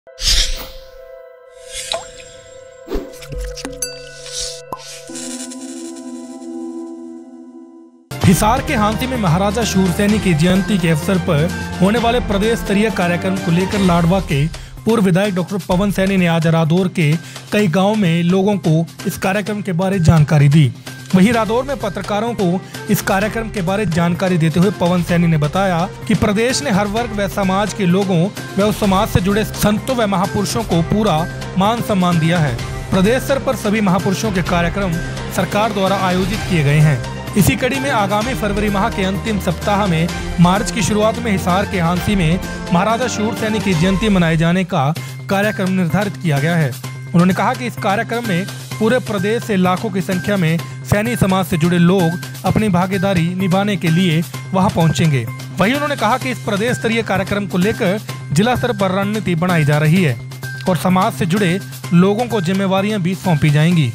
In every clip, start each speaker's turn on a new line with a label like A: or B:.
A: हिसार के हांसी में महाराजा शूरसेनी की जयंती के अवसर पर होने वाले प्रदेश स्तरीय कार्यक्रम को लेकर लाडवा के पूर्व विधायक डॉक्टर पवन सैनी ने आज रादौर के कई गांवों में लोगों को इस कार्यक्रम के बारे जानकारी दी। वहीं रादौर में पत्रकारों को इस कार्यक्रम के बारे जानकारी देते हुए पवन सैनी ने बताया कि प्रदेश ने हर वर्ग व समाज के लोगों व उस समाज से जुड़े संतों व महापुरुषों को पूरा मान सम्मान दिया है। प्रदेश स्तर पर सभी महापुरुषों के कार्यक्रम सरकार द्वारा आयोजित किए गए हैं। इसी कड़ी में आगामी फरवरी माह के अंतिम सप्ताह में मार्च की शुरुआत में हिसार के हांसी में महाराजा शूरसेनी की जयंती मनाए जाने का कार्यक्रम निर्धारित किया गया है। उन्होंने कहा कि इस कार्यक्रम में पूरे प्रदेश से लाखों की संख्या में सैनी समाज से जुड़े लोग अपनी भागीदारी निभाने के लिए वहां पहुंचेंगे। वहीं उन्होंने कहा कि इस प्रदेश स्तरीय कार्यक्रम को लेकर जिला स्तर पर रणनीति बनाई जा रही है और समाज से जुड़े लोगों को जिम्मेवारियां भी सौंपी जाएंगी।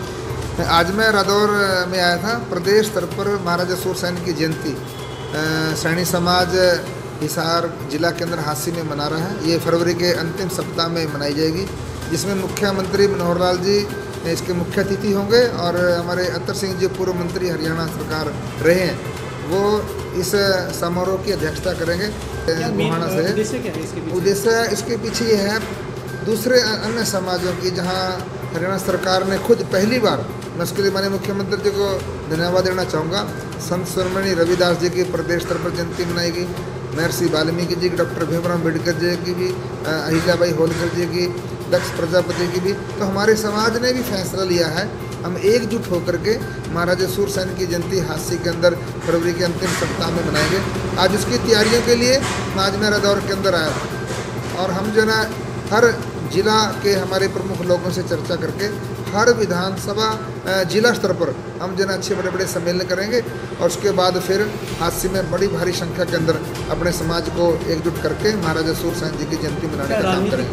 B: आज मैं रादौर में आया था। प्रदेश स्तर पर महाराजा शूरसेनी की जयंती सैनी समाज हिसार जिला के अंदर हांसी में मना रहा है। ये फरवरी के अंतिम सप्ताह में मनाई जाएगी, जिसमें मुख्यमंत्री मनोहर लाल जी इसके मुख्य अतिथि होंगे और हमारे अतर सिंह जी पूर्व मंत्री हरियाणा सरकार रहे हैं, वो इस समारोह की अध्यक्षता करेंगे। गोहाना से उद्देश्य इसके पीछे ये है, दूसरे अन्य समाजों की जहाँ हरियाणा सरकार ने खुद पहली बार, मैं उसके लिए माननीय मुख्यमंत्री जी को धन्यवाद देना चाहूँगा। संत शिरोमणि रविदास जी की प्रदेश स्तर पर जयंती मनाएगी, महर्षि वाल्मीकि जी की, डॉक्टर भीमराव अम्बेडकर जी की भी, अहिल्याबाई होलकर जी की, दक्ष प्रजापति की भी। तो हमारे समाज ने भी फैसला लिया है, हम एकजुट होकर के महाराजा शूरसेनी की जयंती हांसी के अंदर फरवरी के अंतिम सप्ताह में मनाएंगे। आज उसकी तैयारियों के लिए आज मैं रादौर के अंदर आया था और हम जो ना हर जिला के हमारे प्रमुख लोगों से चर्चा करके हर विधानसभा जिला स्तर पर हम जो अच्छे बड़े बड़े सम्मेलन करेंगे और उसके बाद फिर हांसी में बड़ी भारी संख्या के अंदर अपने समाज को एकजुट करके महाराजा शूरसेनी जी की जयंती मनाने का काम करेंगे।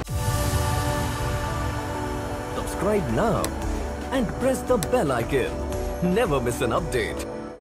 C: Subscribe now and press the bell icon. Never miss an update.